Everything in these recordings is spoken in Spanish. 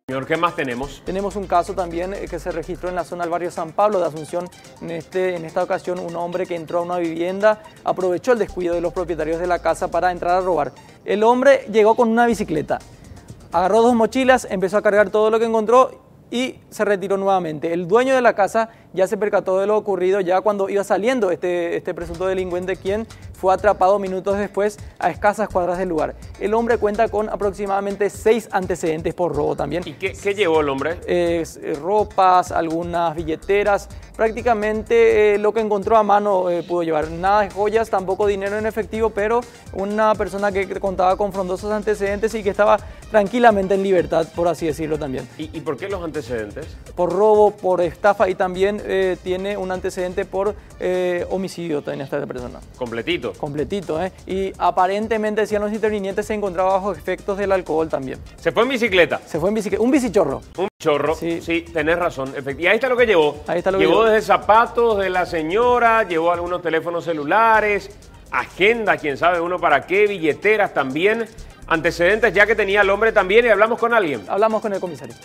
Señor, ¿qué más tenemos? Tenemos un caso también que se registró en la zona del barrio San Pablo de Asunción. En esta ocasión, un hombre que entró a una vivienda aprovechó el descuido de los propietarios de la casa para entrar a robar. El hombre llegó con una bicicleta, agarró 2 mochilas, empezó a cargar todo lo que encontró y se retiró nuevamente. El dueño de la casa ya se percató de lo ocurrido ya cuando iba saliendo este presunto delincuente, quien fue atrapado minutos después a escasas cuadras del lugar. El hombre cuenta con aproximadamente 6 antecedentes por robo también. ¿Y qué llevó el hombre? Ropas, algunas billeteras, prácticamente lo que encontró a mano pudo llevar. Nada de joyas, tampoco dinero en efectivo, pero una persona que contaba con frondosos antecedentes y que estaba tranquilamente en libertad, por así decirlo también. ¿Y por qué los antecedentes? Por robo, por estafa y también tiene un antecedente por homicidio también esta persona. Completito. Completito, y aparentemente, decían los intervinientes, se encontraba bajo efectos del alcohol también. ¿Se fue en bicicleta? Se fue en bicicleta, un bicichorro. Un chorro, sí, tenés razón. Y ahí está lo que llevó. Ahí está lo que llevó. llevó Desde zapatos de la señora, llevó algunos teléfonos celulares, agenda, quién sabe uno para qué, billeteras también, antecedentes ya que tenía el hombre también, y hablamos con alguien. Hablamos con el comisario.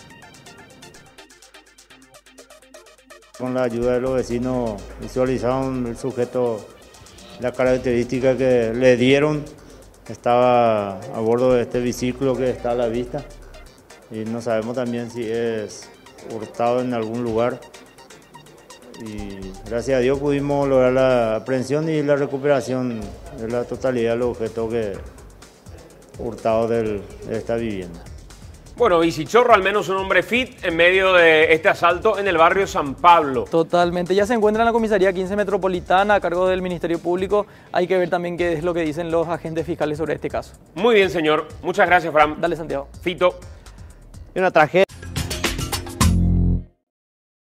Con la ayuda de los vecinos visualizaron el sujeto, la característica que le dieron. Estaba a bordo de este vehículo que está a la vista y no sabemos también si es hurtado en algún lugar. Y gracias a Dios pudimos lograr la aprehensión y la recuperación de la totalidad de los objetos hurtados de esta vivienda. Bueno, bicichorro, al menos un hombre fit en medio de este asalto en el barrio San Pablo. Totalmente. Ya se encuentra en la comisaría 15 Metropolitana a cargo del Ministerio Público. Hay que ver también qué es lo que dicen los agentes fiscales sobre este caso. Muy bien, señor. Muchas gracias, Fran. Dale, Santiago. Fito. Una tragedia.